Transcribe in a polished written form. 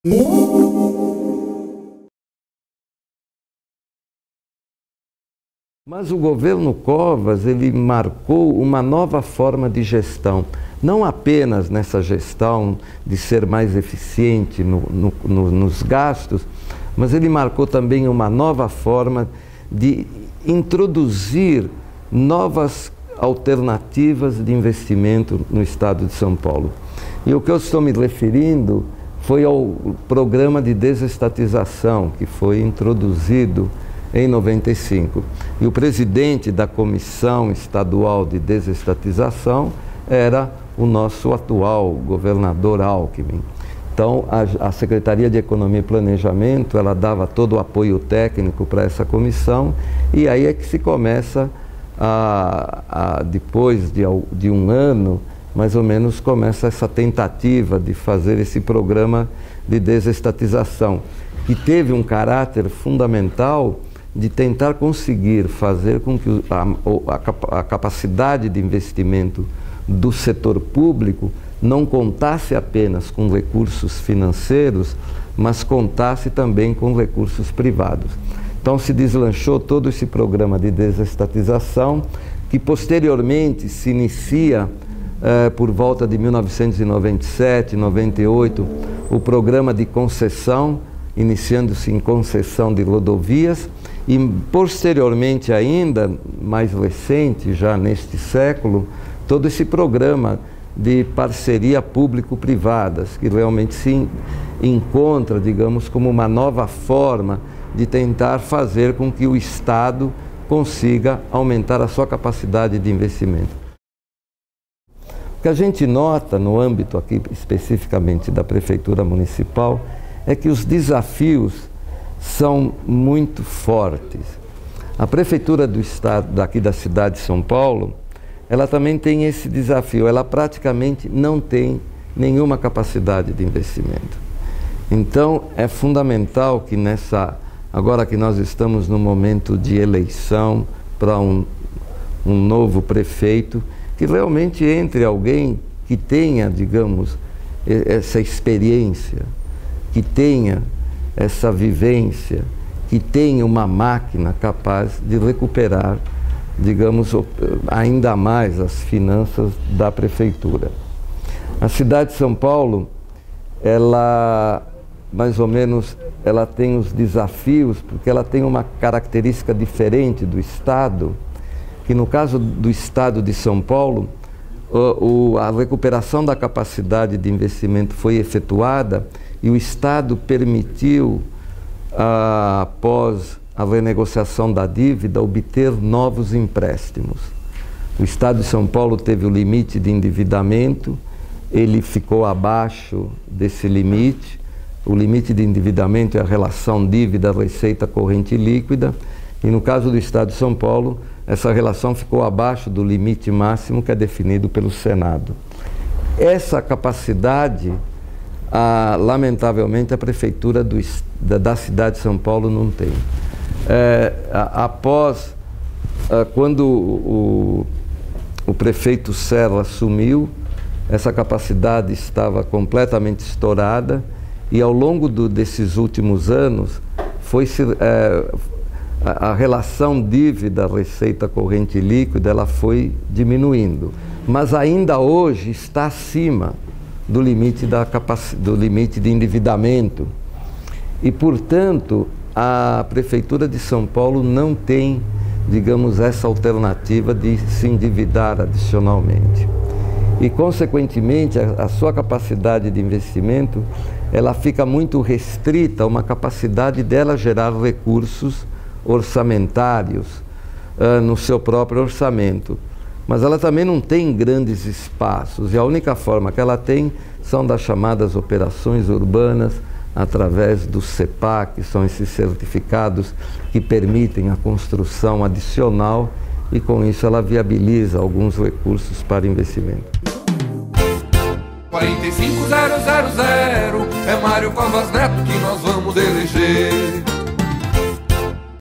Mas o governo Covas, ele marcou uma nova forma de gestão, não apenas nessa gestão de ser mais eficiente nos gastos, mas ele marcou também uma nova forma de introduzir novas alternativas de investimento no estado de São Paulo. E o que eu estou me referindo foi ao programa de desestatização que foi introduzido em 95. E o presidente da Comissão Estadual de Desestatização era o nosso atual governador Alckmin. Então, a Secretaria de Economia e Planejamento, ela dava todo o apoio técnico para essa comissão, e aí é que se começa, depois de um ano, mais ou menos, começa essa tentativa de fazer esse programa de desestatização, que teve um caráter fundamental de tentar conseguir fazer com que a capacidade de investimento do setor público não contasse apenas com recursos financeiros, mas contasse também com recursos privados. Então se deslanchou todo esse programa de desestatização, que posteriormente se inicia por volta de 1997, 98, o programa de concessão, iniciando-se em concessão de rodovias, e posteriormente ainda, mais recente, já neste século, todo esse programa de parceria público-privadas, que realmente se encontra, digamos, como uma nova forma de tentar fazer com que o Estado consiga aumentar a sua capacidade de investimento. O que a gente nota no âmbito aqui, especificamente da Prefeitura Municipal, é que os desafios são muito fortes. A Prefeitura do Estado, daqui da cidade de São Paulo, ela também tem esse desafio, ela praticamente não tem nenhuma capacidade de investimento. Então, é fundamental que agora que nós estamos no momento de eleição para um novo prefeito, que realmente entre alguém que tenha, digamos, essa experiência, que tenha essa vivência, que tenha uma máquina capaz de recuperar, digamos, ainda mais as finanças da prefeitura. A cidade de São Paulo, ela, mais ou menos, ela tem os desafios, porque ela tem uma característica diferente do Estado, que no caso do Estado de São Paulo, a recuperação da capacidade de investimento foi efetuada e o Estado permitiu, após a renegociação da dívida, obter novos empréstimos. O Estado de São Paulo teve o limite de endividamento, ele ficou abaixo desse limite. O limite de endividamento é a relação dívida-receita corrente líquida, e no caso do Estado de São Paulo, essa relação ficou abaixo do limite máximo que é definido pelo Senado. Essa capacidade, lamentavelmente, a Prefeitura da cidade de São Paulo não tem. Quando o prefeito Serra assumiu, essa capacidade estava completamente estourada, e ao longo desses últimos anos a relação dívida-receita corrente líquida ela foi diminuindo, mas ainda hoje está acima do limite de endividamento, e portanto a Prefeitura de São Paulo não tem, digamos, essa alternativa de se endividar adicionalmente. E, consequentemente, a sua capacidade de investimento, ela fica muito restrita a uma capacidade dela gerar recursos orçamentários no seu próprio orçamento. Mas ela também não tem grandes espaços, e a única forma que ela tem são das chamadas operações urbanas, através do CEPA, que são esses certificados que permitem a construção adicional, e com isso ela viabiliza alguns recursos para investimento. 45000 é Mário Covas Neto que nós vamos eleger.